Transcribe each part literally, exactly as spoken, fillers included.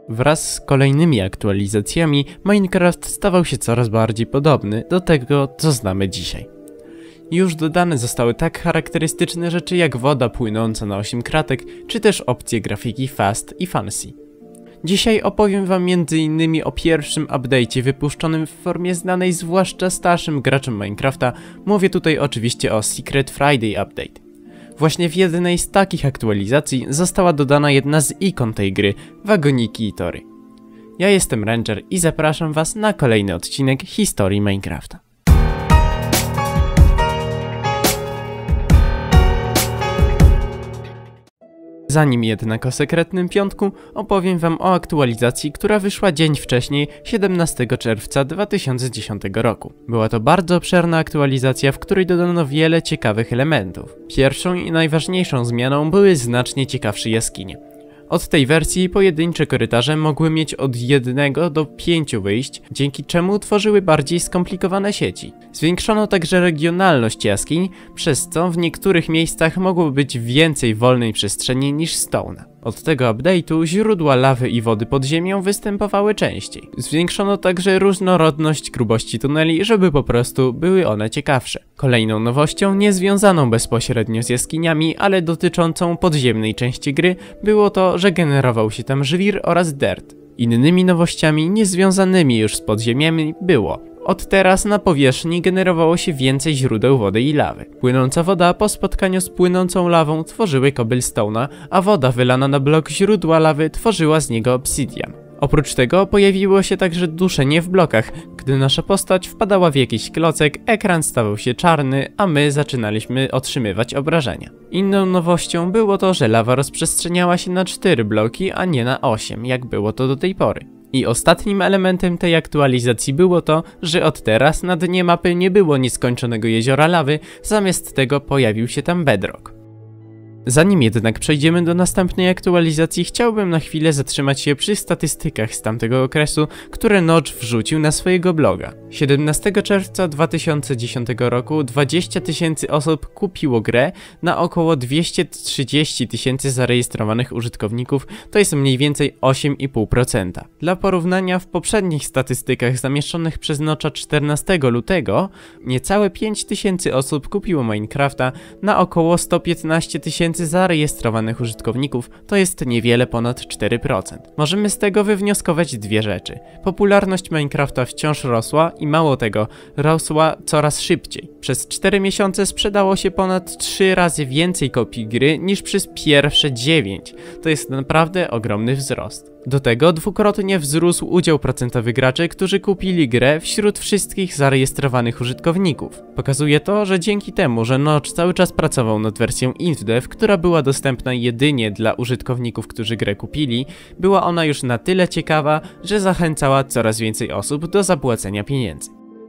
Wraz z kolejnymi aktualizacjami Minecraft stawał się coraz bardziej podobny do tego, co znamy dzisiaj. Już dodane zostały tak charakterystyczne rzeczy jak woda płynąca na osiem kratek, czy też opcje grafiki Fast i Fancy. Dzisiaj opowiem wam między innymi o pierwszym update'cie wypuszczonym w formie znanej zwłaszcza starszym graczom Minecrafta, mówię tutaj oczywiście o Secret Friday Update. Właśnie w jednej z takich aktualizacji została dodana jedna z ikon tej gry, wagoniki i tory. Ja jestem Ranger i zapraszam was na kolejny odcinek historii Minecrafta. Zanim jednak o sekretnym piątku, opowiem wam o aktualizacji, która wyszła dzień wcześniej, siedemnastego czerwca dwa tysiące dziesiątego roku. Była to bardzo obszerna aktualizacja, w której dodano wiele ciekawych elementów. Pierwszą i najważniejszą zmianą były znacznie ciekawsze jaskinie. Od tej wersji pojedyncze korytarze mogły mieć od jednego do pięciu wyjść, dzięki czemu tworzyły bardziej skomplikowane sieci. Zwiększono także regionalność jaskiń, przez co w niektórych miejscach mogło być więcej wolnej przestrzeni niż stołna. Od tego update'u źródła lawy i wody pod ziemią występowały częściej. Zwiększono także różnorodność grubości tuneli, żeby po prostu były one ciekawsze. Kolejną nowością, niezwiązaną bezpośrednio z jaskiniami, ale dotyczącą podziemnej części gry, było to, że generował się tam żwir oraz dirt. Innymi nowościami, niezwiązanymi już z podziemiami, było: od teraz na powierzchni generowało się więcej źródeł wody i lawy. Płynąca woda po spotkaniu z płynącą lawą tworzyły cobblestone'a, a woda wylana na blok źródła lawy tworzyła z niego obsidian. Oprócz tego pojawiło się także duszenie w blokach. Gdy nasza postać wpadała w jakiś klocek, ekran stawał się czarny, a my zaczynaliśmy otrzymywać obrażenia. Inną nowością było to, że lawa rozprzestrzeniała się na cztery bloki, a nie na osiem, jak było to do tej pory. I ostatnim elementem tej aktualizacji było to, że od teraz na dnie mapy nie było nieskończonego jeziora lawy, zamiast tego pojawił się tam bedrock. Zanim jednak przejdziemy do następnej aktualizacji, chciałbym na chwilę zatrzymać się przy statystykach z tamtego okresu, które Notch wrzucił na swojego bloga. siedemnastego czerwca dwa tysiące dziesiątego roku dwadzieścia tysięcy osób kupiło grę na około dwieście trzydzieści tysięcy zarejestrowanych użytkowników, to jest mniej więcej osiem i pół procent. Dla porównania, w poprzednich statystykach zamieszczonych przez Notcha czternastego lutego niecałe pięć tysięcy osób kupiło Minecrafta na około sto piętnaście tysięcy zarejestrowanych użytkowników, to jest niewiele ponad cztery procent. Możemy z tego wywnioskować dwie rzeczy. Popularność Minecrafta wciąż rosła i mało tego, rosła coraz szybciej. Przez cztery miesiące sprzedało się ponad trzy razy więcej kopii gry niż przez pierwsze dziewięć. To jest naprawdę ogromny wzrost. Do tego dwukrotnie wzrósł udział procentowy graczy, którzy kupili grę wśród wszystkich zarejestrowanych użytkowników. Pokazuje to, że dzięki temu, że Notch cały czas pracował nad wersją InfDev, która była dostępna jedynie dla użytkowników, którzy grę kupili, była ona już na tyle ciekawa, że zachęcała coraz więcej osób do zapłacenia pieniędzy.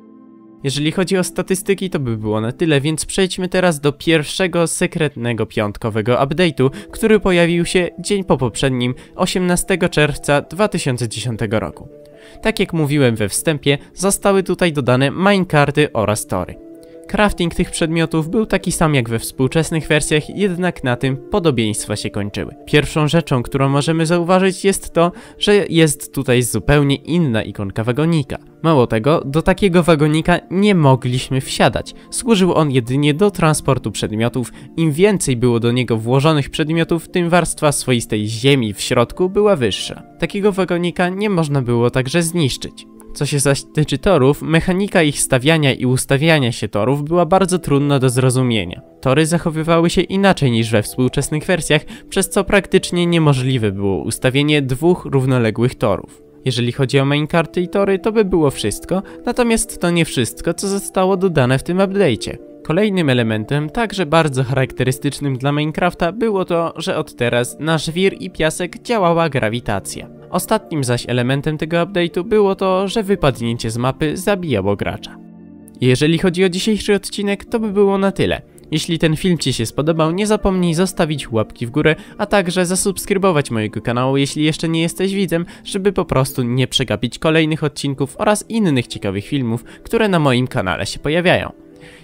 Jeżeli chodzi o statystyki, to by było na tyle, więc przejdźmy teraz do pierwszego sekretnego piątkowego update'u, który pojawił się dzień po poprzednim, osiemnastego czerwca dwa tysiące dziesiątego roku. Tak jak mówiłem we wstępie, zostały tutaj dodane minecarty oraz tory. Crafting tych przedmiotów był taki sam jak we współczesnych wersjach, jednak na tym podobieństwa się kończyły. Pierwszą rzeczą, którą możemy zauważyć, jest to, że jest tutaj zupełnie inna ikonka wagonika. Mało tego, do takiego wagonika nie mogliśmy wsiadać. Służył on jedynie do transportu przedmiotów. Im więcej było do niego włożonych przedmiotów, tym warstwa swoistej ziemi w środku była wyższa. Takiego wagonika nie można było także zniszczyć. Co się zaś tyczy torów, mechanika ich stawiania i ustawiania się torów była bardzo trudna do zrozumienia. Tory zachowywały się inaczej niż we współczesnych wersjach, przez co praktycznie niemożliwe było ustawienie dwóch równoległych torów. Jeżeli chodzi o minecarty i tory, to by było wszystko, natomiast to nie wszystko, co zostało dodane w tym update'cie. Kolejnym elementem, także bardzo charakterystycznym dla Minecrafta, było to, że od teraz na żwir i piasek działała grawitacja. Ostatnim zaś elementem tego update'u było to, że wypadnięcie z mapy zabijało gracza. Jeżeli chodzi o dzisiejszy odcinek, to by było na tyle. Jeśli ten film ci się spodobał, nie zapomnij zostawić łapki w górę, a także zasubskrybować mojego kanału, jeśli jeszcze nie jesteś widzem, żeby po prostu nie przegapić kolejnych odcinków oraz innych ciekawych filmów, które na moim kanale się pojawiają.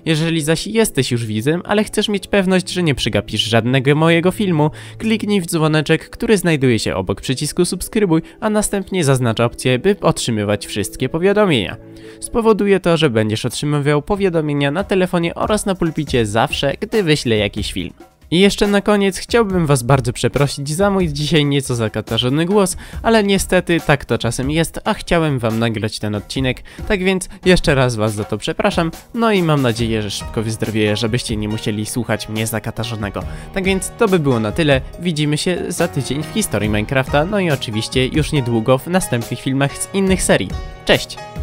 Jeżeli zaś jesteś już widzem, ale chcesz mieć pewność, że nie przegapisz żadnego mojego filmu, kliknij w dzwoneczek, który znajduje się obok przycisku subskrybuj, a następnie zaznacz opcję, by otrzymywać wszystkie powiadomienia. Spowoduje to, że będziesz otrzymywał powiadomienia na telefonie oraz na pulpicie zawsze, gdy wyślę jakiś film. I jeszcze na koniec chciałbym was bardzo przeprosić za mój dzisiaj nieco zakatarzony głos, ale niestety tak to czasem jest, a chciałem wam nagrać ten odcinek, tak więc jeszcze raz was za to przepraszam, no i mam nadzieję, że szybko wyzdrowieję, żebyście nie musieli słuchać mnie zakatarzonego. Tak więc to by było na tyle, widzimy się za tydzień w historii Minecrafta, no i oczywiście już niedługo w następnych filmach z innych serii. Cześć!